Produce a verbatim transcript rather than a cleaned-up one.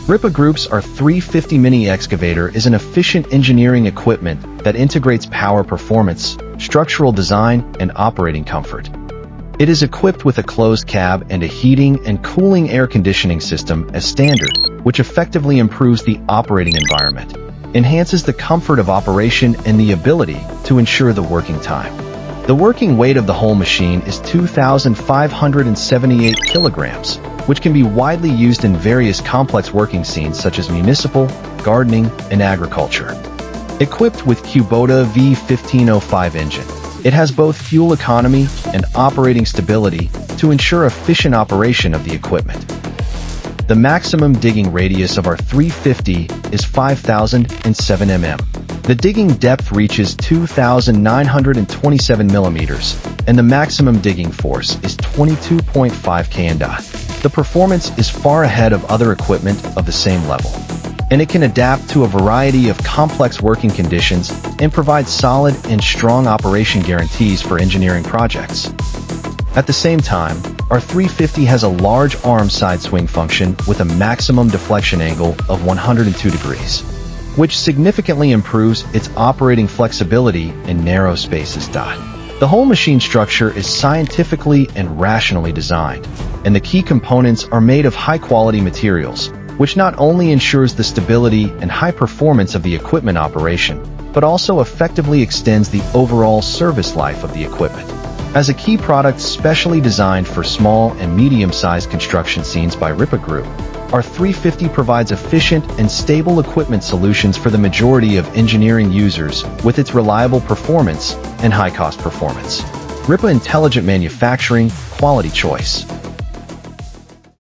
Rippa Group's R three fifty Mini Excavator is an efficient engineering equipment that integrates power performance, structural design, and operating comfort. It is equipped with a closed cab and a heating and cooling air conditioning system as standard, which effectively improves the operating environment, enhances the comfort of operation, and the ability to ensure the working time. The working weight of the whole machine is two thousand five hundred seventy-eight kilograms, which can be widely used in various complex working scenes such as municipal, gardening, and agriculture. Equipped with Kubota V fifteen oh five engine, it has both fuel economy and operating stability to ensure efficient operation of the equipment. The maximum digging radius of R three fifty is five thousand seven millimeters. The digging depth reaches two thousand nine hundred twenty-seven millimeters, and the maximum digging force is twenty-two point five kilonewtons. The performance is far ahead of other equipment of the same level, and it can adapt to a variety of complex working conditions and provide solid and strong operation guarantees for engineering projects. At the same time, R three fifty has a large arm side swing function with a maximum deflection angle of one hundred two degrees, which significantly improves its operating flexibility in narrow spaces. The whole machine structure is scientifically and rationally designed, and the key components are made of high-quality materials, which not only ensures the stability and high performance of the equipment operation, but also effectively extends the overall service life of the equipment. As a key product specially designed for small and medium-sized construction scenes by Rippa Group, R three fifty provides efficient and stable equipment solutions for the majority of engineering users with its reliable performance and high-cost performance. Rippa Intelligent Manufacturing Quality Choice.